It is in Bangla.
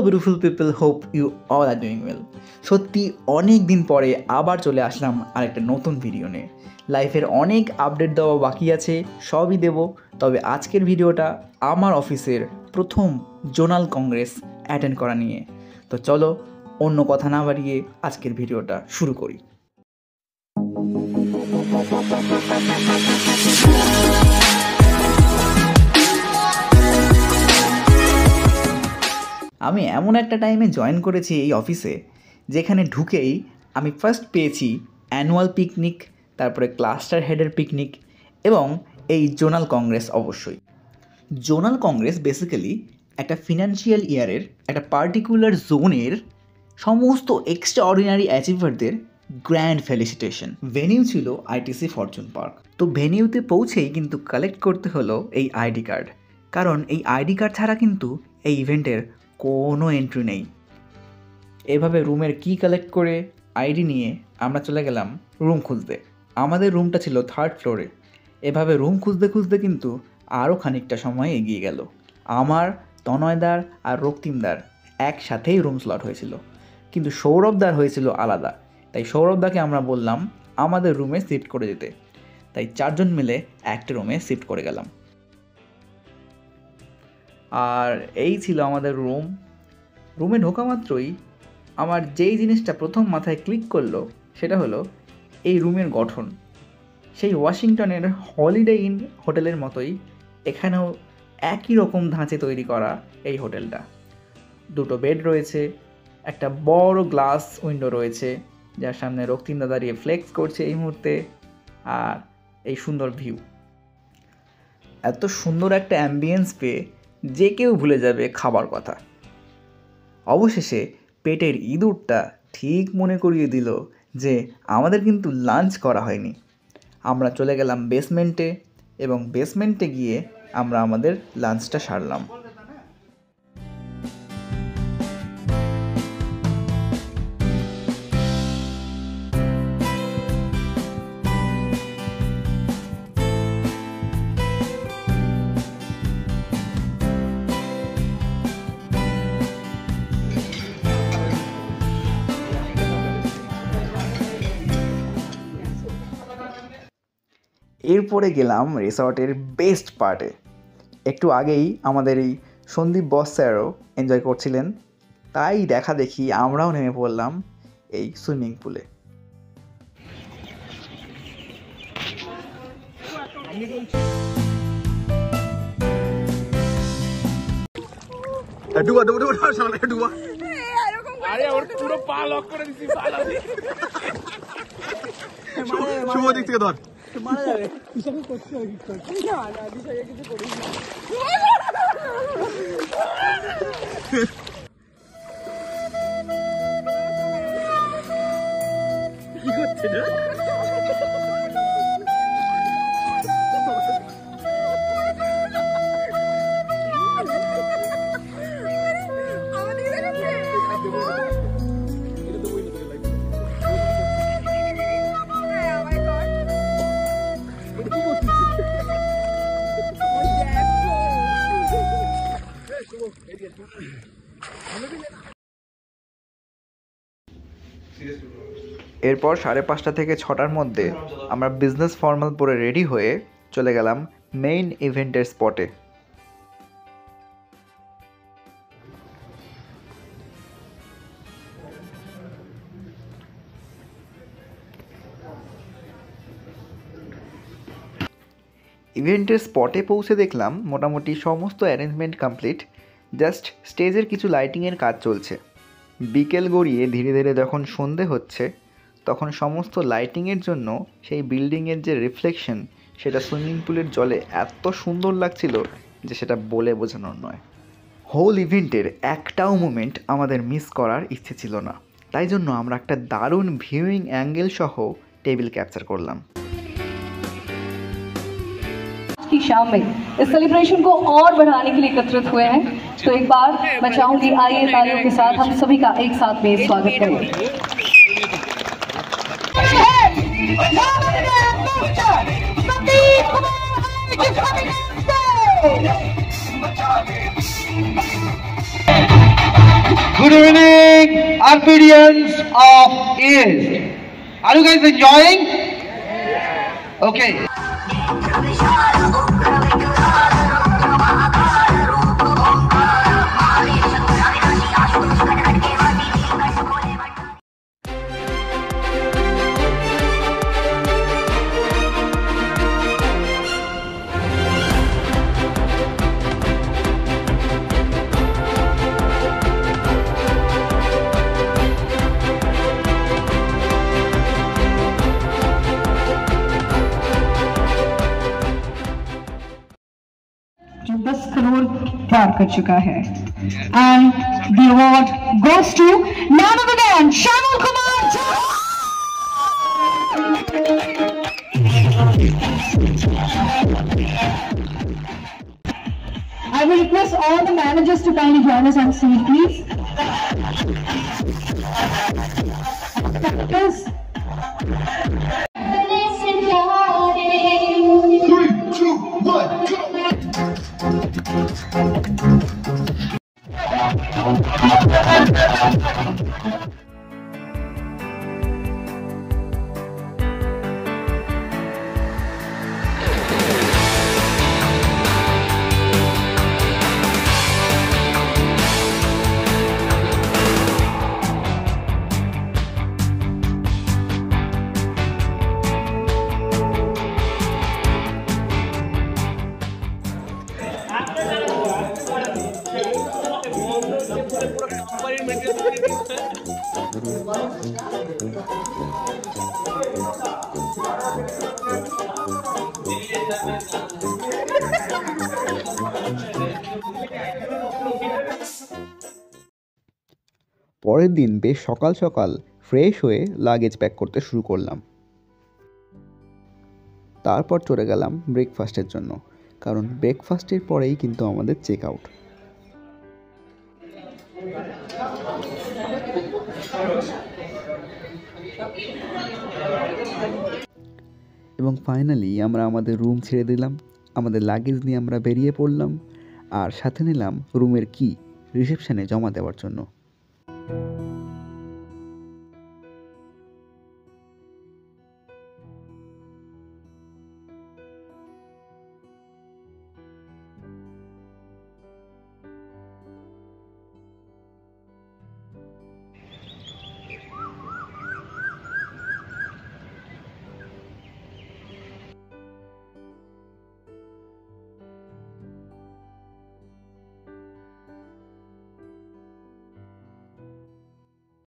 Beautiful people, hope you all are doing well. সত্যি অনেক দিন পরে আবার চলে আসলাম আরেকটা নতুন ভিডিও নিয়ে। লাইফের অনেক আপডেট দেওয়া বাকি আছে, সবই দেব। তবে আজকের ভিডিওটা আমার অফিসের প্রথম জোনাল কংগ্রেস অ্যাটেন্ড করা নিয়ে। তো চলো অন্য কথা না বাড়িয়ে আজকের ভিডিওটা শুরু করি। আমি এমন একটা টাইমে জয়েন করেছি এই অফিসে যেখানে ঢুকেই আমি ফার্স্ট পেয়েছি অ্যানুয়াল পিকনিক, তারপরে ক্লাস্টার হেডের পিকনিক এবং এই জোনাল কংগ্রেস। অবশ্যই জোনাল কংগ্রেস বেসিক্যালি একটা ফিনান্সিয়াল ইয়ারের একটা পার্টিকুলার জোনের সমস্ত এক্সট্রা অর্ডিনারি অ্যাচিভারদের গ্র্যান্ড ফেলিসিটেশন। ভেনিউ ছিল আইটিসি ফরচুন পার্ক। তো ভেনিউতে পৌঁছেই কিন্তু কালেক্ট করতে হলো এই আইডি কার্ড, কারণ এই আইডি কার্ড ছাড়া কিন্তু এই ইভেন্টের কোনো এন্ট্রি নেই। এভাবে রুমের কি কালেক্ট করে আইডি নিয়ে আমরা চলে গেলাম রুম খুঁজতে। আমাদের রুমটা ছিল 3rd ফ্লোরে। এভাবে রুম খুঁজতে খুঁজতে কিন্তু আরও খানিকটা সময় এগিয়ে গেল। আমার, তনয়দার আর রক্তিমদার একসাথেই রুম স্লট হয়েছিল, কিন্তু সৌরভদার হয়েছিল আলাদা। তাই সৌরভদাকে আমরা বললাম আমাদের রুমে শিফট করে যেতে। তাই 4 জন মিলে একটা রুমে শিফট করে গেলাম। আর এই ছিল আমাদের রুম। রুমে ঢোকা মাত্রই আমার যেই জিনিসটা প্রথম মাথায় ক্লিক করলো সেটা হলো এই রুমের গঠন। সেই ওয়াশিংটনের হলিডে ইন হোটেলের মতোই এখানেও একই রকম ধাঁচে তৈরি করা এই হোটেলটা। 2টো বেড রয়েছে, একটা বড় গ্লাস উইন্ডো রয়েছে যার সামনে রক্তিমদা দাঁড়িয়ে ফ্লেক্স করছে এই মুহূর্তে, আর এই সুন্দর ভিউ। এত সুন্দর একটা অ্যাম্বিয়েন্স পেয়ে যে কেউ ভুলে যাবে খাবার কথা। অবশেষে পেটের ইঁদুরটা ঠিক মনে করিয়ে দিল যে আমাদের কিন্তু লাঞ্চ করা হয়নি। আমরা চলে গেলাম বেসমেন্টে এবং বেসমেন্টে গিয়ে আমরা আমাদের লাঞ্চটা সারলাম। এরপরে গেলাম রিসর্টের বেস্ট পার্টে। একটু আগেই আমাদের এই সন্দীপ বস স্যারও এনজয় করছিলেন, তাই দেখা দেখি আমরাও নেমে পড়লাম এই সুইমিং পুলে। শুভ দিক থেকে ধর মারা যাবে। কি করছে না? এরপর 5:30 থেকে 6টার মধ্যে আমরা বিজনেস ফর্মাল পরে রেডি হয়ে চলে গেলাম মেইন ইভেন্টের স্পটে। ইভেন্টের স্পটে পৌঁছে দেখলাম মোটামুটি সমস্ত অ্যারেঞ্জমেন্ট কমপ্লিট, জাস্ট স্টেজের কিছু লাইটিংয়ের কাজ চলছে। বিকেল গড়িয়ে ধীরে ধীরে যখন সন্ধে হচ্ছে তখন সমস্ত লাইটিংয়ের জন্য সেই বিল্ডিংয়ের যে রিফ্লেকশন সেটা সুইমিং পুলের জলে এত সুন্দর লাগছিল যে সেটা বলে বোঝানোর নয়। হোল ইভেন্টের একটাও মোমেন্ট আমাদের মিস করার ইচ্ছে ছিল না, তাই জন্য আমরা একটা দারুণ ভিউইং অ্যাঙ্গেল সহ টেবিল ক্যাপচার করলাম। की शाम में इस सेलिब्रेशन को और बढ़ाने के लिए एकत्रित हुए हैं, तो एक बार मैं चाहूंगी आइए तालियों के साथ हम सभी का एक साथ में स्वागत करें। Good evening, RPDians of East. Are you guys enjoying? Okay. जो 10 करोड़ पार कर चुका है and the award goes to none other than Shyamal Kumar Jha. I will request all the managers to kindly join us on stage, please. Yes. 3, 2, 1, go! পরের দিন বেশ সকাল সকাল ফ্রেশ হয়ে লাগেজ প্যাক করতে শুরু করলাম। তারপর চলে গেলাম ব্রেকফাস্টের জন্য, কারণ ব্রেকফাস্টের পরেই কিন্তু আমাদের চেক আউট। এবং ফাইনালি আমরা আমাদের রুম ছেড়ে দিলাম, আমাদের লাগেজ নিয়ে আমরা বেরিয়ে পড়লাম, আর সাথে নিলাম রুমের কি রিসেপশনে জমা দেওয়ার জন্য।